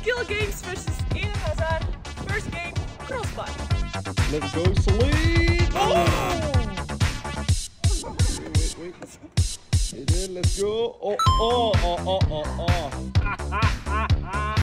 Skill Games versus Eden Hazard. First game, crossbar. Let's go, Salid! Oh! Wait. Eden, let's go. Oh.